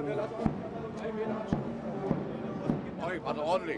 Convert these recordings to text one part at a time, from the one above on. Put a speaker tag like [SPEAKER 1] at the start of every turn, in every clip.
[SPEAKER 1] Oh, ich warte ordentlich.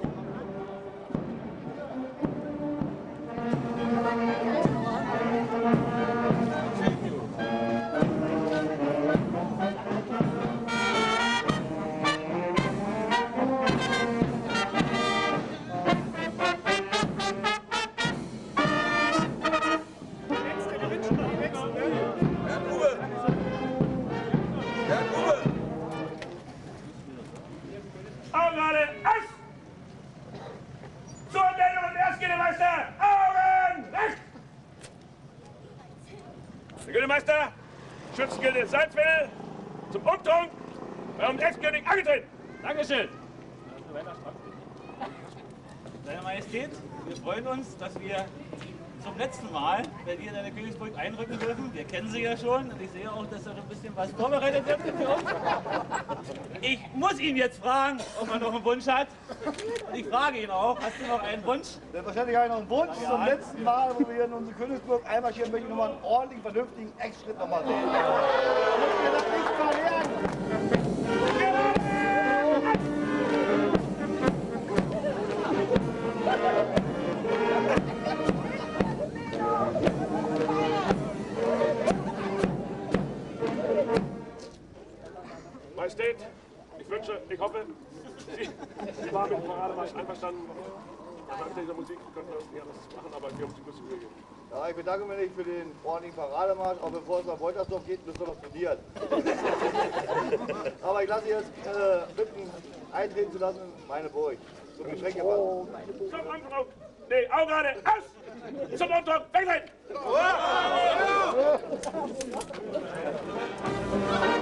[SPEAKER 2] Gildemeister, Schützengilde Salzwedel, zum Umtrunk beim Ex-König angetreten.
[SPEAKER 3] Dankeschön. Seine Majestät, wir freuen uns, dass wir zum letzten Mal bei dir in deine Königsburg einrücken dürfen. Wir kennen sie ja schon und ich sehe auch, dass da schon ein bisschen was vorbereitet wird für uns. Ich muss ihn jetzt fragen, ob er noch einen Wunsch hat. Und ich frage ihn auch, hast du noch einen Wunsch?
[SPEAKER 4] Selbstverständlich habe ich noch einen Wunsch. Zum letzten Mal, wo wir hier in unsere Königsburg einmarschieren, möchte ich nochmal einen ordentlichen, vernünftigen Ex-Schritt nochmal sehen. Damit wir das nicht verlieren.
[SPEAKER 2] Majestät, ich hoffe, Sie waren mit dem Parademarsch einverstanden. Nach dieser Musik können wir nicht anders machen, aber wir haben die größte Mühe gegeben.
[SPEAKER 4] Ja, ich bedanke mich für den ordentlichen Parademarsch, auch bevor es nach Woltersdorf geht, müssen wir noch studieren. Aber ich lasse Sie jetzt bitten, eintreten zu lassen in meine Burg. Zum Getränkewahl.
[SPEAKER 2] Zum Umtrunk! Nee, Augen gerade! Aus! Zum Umtrunk! Wegseiten!